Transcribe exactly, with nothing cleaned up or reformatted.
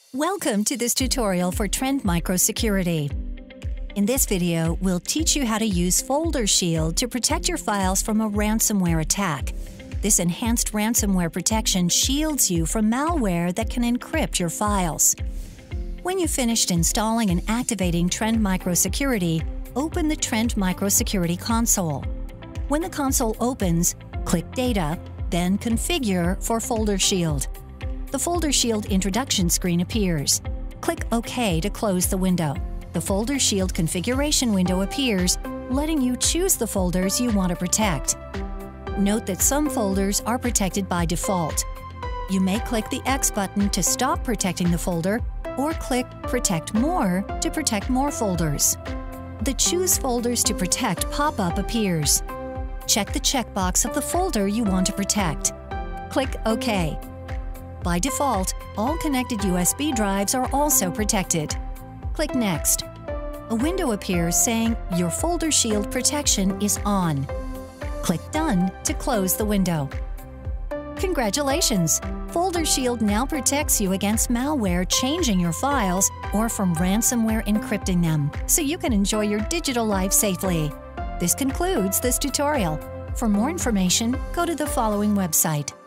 Welcome to this tutorial for Trend Microsecurity. In this video, we'll teach you how to use Folder Shield to protect your files from a ransomware attack. This enhanced ransomware protection shields you from malware that can encrypt your files. When you've finished installing and activating Trend Microsecurity, open the Trend Microsecurity console. When the console opens, click Data, then Configure for Folder Shield. The Folder Shield introduction screen appears. Click OK to close the window. The Folder Shield configuration window appears, letting you choose the folders you want to protect. Note that some folders are protected by default. You may click the X button to stop protecting the folder, or click Protect More to protect more folders. The Choose Folders to Protect pop-up appears. Check the checkbox of the folder you want to protect. Click OK. By default, all connected U S B drives are also protected. Click Next. A window appears saying your Folder Shield protection is on. Click Done to close the window. Congratulations! Folder Shield now protects you against malware changing your files or from ransomware encrypting them, so you can enjoy your digital life safely. This concludes this tutorial. For more information, go to the following website.